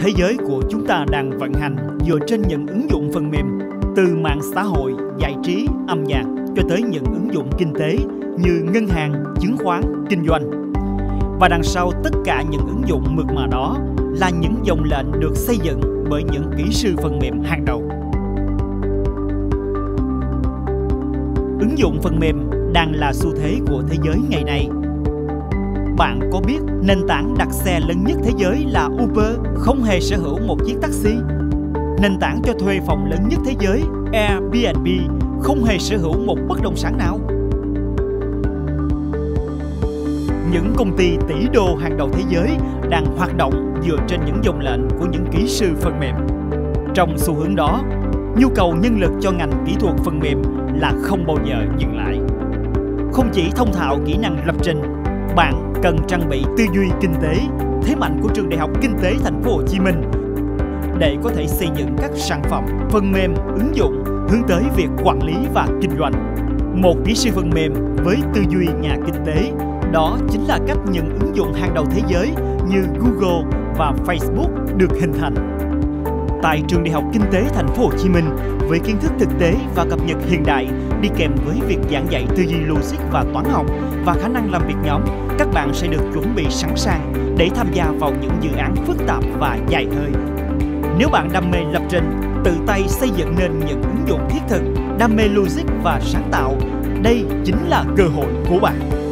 Thế giới của chúng ta đang vận hành dựa trên những ứng dụng phần mềm, từ mạng xã hội, giải trí, âm nhạc cho tới những ứng dụng kinh tế như ngân hàng, chứng khoán, kinh doanh. Và đằng sau tất cả những ứng dụng mượt mà đó là những dòng lệnh được xây dựng bởi những kỹ sư phần mềm hàng đầu. Ứng dụng phần mềm đang là xu thế của thế giới ngày nay. Bạn có biết nền tảng đặt xe lớn nhất thế giới là Uber không hề sở hữu một chiếc taxi? Nền tảng cho thuê phòng lớn nhất thế giới Airbnb không hề sở hữu một bất động sản nào? Những công ty tỷ đô hàng đầu thế giới đang hoạt động dựa trên những dòng lệnh của những kỹ sư phần mềm. Trong xu hướng đó, nhu cầu nhân lực cho ngành kỹ thuật phần mềm là không bao giờ dừng lại. Không chỉ thông thạo kỹ năng lập trình, bạn cần trang bị tư duy kinh tế, thế mạnh của trường Đại học Kinh tế Thành phố Hồ Chí Minh để có thể xây dựng các sản phẩm, phần mềm, ứng dụng hướng tới việc quản lý và kinh doanh. Một kỹ sư phần mềm với tư duy nhà kinh tế, đó chính là cách những ứng dụng hàng đầu thế giới như Google và Facebook được hình thành. Tại trường Đại học Kinh tế Thành phố Hồ Chí Minh, với kiến thức thực tế và cập nhật hiện đại đi kèm với việc giảng dạy tư duy logic và toán học và khả năng làm việc nhóm, các bạn sẽ được chuẩn bị sẵn sàng để tham gia vào những dự án phức tạp và dài hơi. Nếu bạn đam mê lập trình, tự tay xây dựng nên những ứng dụng thiết thực, đam mê logic và sáng tạo, đây chính là cơ hội của bạn.